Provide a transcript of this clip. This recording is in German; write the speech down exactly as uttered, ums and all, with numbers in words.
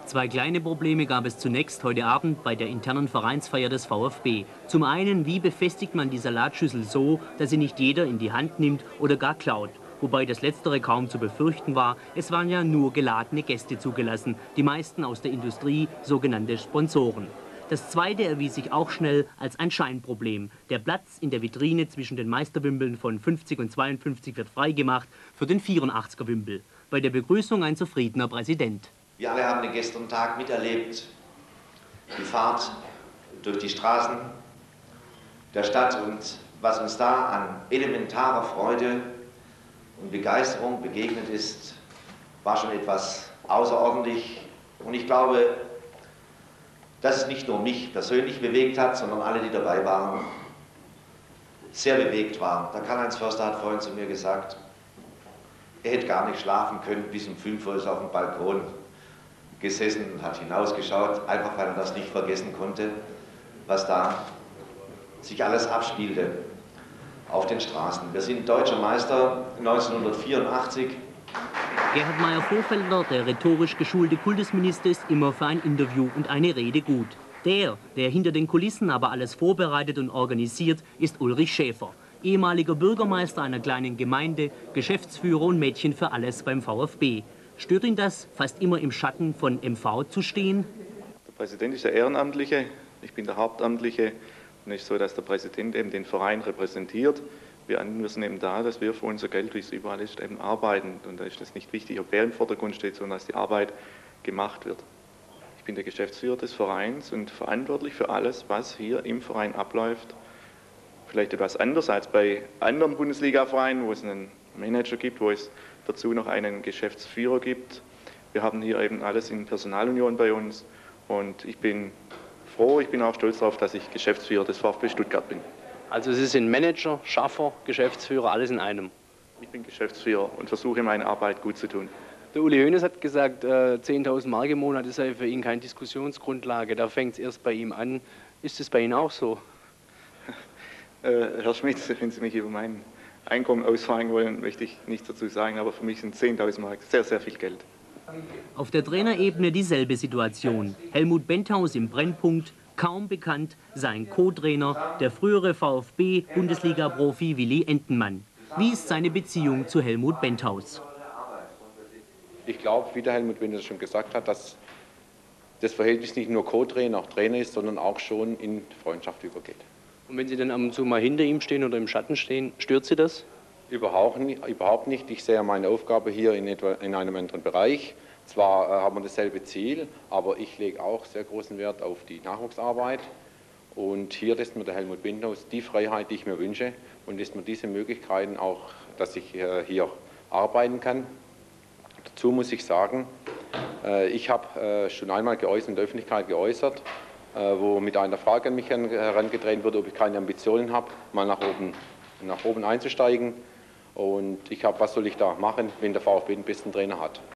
Zwei kleine Probleme gab es zunächst heute Abend bei der internen Vereinsfeier des VfB. Zum einen, wie befestigt man die Salatschüssel so, dass sie nicht jeder in die Hand nimmt oder gar klaut. Wobei das Letztere kaum zu befürchten war. Es waren ja nur geladene Gäste zugelassen, die meisten aus der Industrie, sogenannte Sponsoren. Das Zweite erwies sich auch schnell als ein Scheinproblem. Der Platz in der Vitrine zwischen den Meisterwimpeln von fünfzig und zweiundfünfzig wird freigemacht für den vierundachtziger Wimpel. Bei der Begrüßung ein zufriedener Präsident. Wir alle haben den gestrigen Tag miterlebt, die Fahrt durch die Straßen der Stadt, und was uns da an elementarer Freude und Begeisterung begegnet ist, war schon etwas außerordentlich. Und ich glaube, dass es nicht nur mich persönlich bewegt hat, sondern alle, die dabei waren, sehr bewegt waren. Der Karl-Heinz Förster hat vorhin zu mir gesagt, er hätte gar nicht schlafen können, bis um fünf Uhr ist auf dem Balkon gesessen und hat hinausgeschaut, einfach weil er das nicht vergessen konnte, was da sich alles abspielte auf den Straßen. Wir sind deutscher Meister neunzehnhundertvierundachtzig. Gerhard Meyer-Vohfelder, der rhetorisch geschulte Kultusminister, ist immer für ein Interview und eine Rede gut. Der, der hinter den Kulissen aber alles vorbereitet und organisiert, ist Ulrich Schäfer. Ehemaliger Bürgermeister einer kleinen Gemeinde, Geschäftsführer und Mädchen für alles beim VfB. Stört ihn das, fast immer im Schatten von M V zu stehen? Der Präsident ist der Ehrenamtliche, ich bin der Hauptamtliche. Und es ist so, dass der Präsident eben den Verein repräsentiert. Wir anderen sind eben da, dass wir für unser Geld, wie es überall ist, eben arbeiten. Und da ist es nicht wichtig, ob wer im Vordergrund steht, sondern dass die Arbeit gemacht wird. Ich bin der Geschäftsführer des Vereins und verantwortlich für alles, was hier im Verein abläuft. Vielleicht etwas anders als bei anderen Bundesliga-Vereinen, wo es einen Manager gibt, wo es dazu noch einen Geschäftsführer gibt. Wir haben hier eben alles in Personalunion bei uns und ich bin froh, ich bin auch stolz darauf, dass ich Geschäftsführer des VfB Stuttgart bin. Also Sie sind Manager, Schaffer, Geschäftsführer, alles in einem? Ich bin Geschäftsführer und versuche meine Arbeit gut zu tun. Der Uli Hoeneß hat gesagt, äh, zehntausend Mark im Monat sei für ihn keine Diskussionsgrundlage, da fängt es erst bei ihm an. Ist es bei Ihnen auch so? äh, Herr Schmidt, wenn Sie mich über mein Einkommen ausfragen wollen, möchte ich nichts dazu sagen, aber für mich sind zehntausend Mark sehr, sehr viel Geld. Auf der Trainerebene dieselbe Situation. Helmut Benthaus im Brennpunkt, kaum bekannt, sein Co-Trainer, der frühere VfB-Bundesliga-Profi Willi Entenmann. Wie ist seine Beziehung zu Helmut Benthaus? Ich glaube, wie der Helmut Benthaus schon gesagt hat, dass das Verhältnis nicht nur Co-Trainer, auch Trainer ist, sondern auch schon in Freundschaft übergeht. Und wenn Sie dann ab und zu mal hinter ihm stehen oder im Schatten stehen, stört Sie das? Überhaupt nicht. Überhaupt nicht. Ich sehe meine Aufgabe hier in, etwa, in einem anderen Bereich. Zwar äh, haben wir dasselbe Ziel, aber ich lege auch sehr großen Wert auf die Nachwuchsarbeit. Und hier lässt mir der Helmut Benthaus die Freiheit, die ich mir wünsche, und lässt mir diese Möglichkeiten auch, dass ich äh, hier arbeiten kann. Dazu muss ich sagen, äh, ich habe äh, schon einmal geäußert, in der Öffentlichkeit geäußert, wo mit einer Frage an mich herangetreten wurde, ob ich keine Ambitionen habe, mal nach oben, nach oben einzusteigen. Und ich habe, was soll ich da machen, wenn der VfB den besten Trainer hat?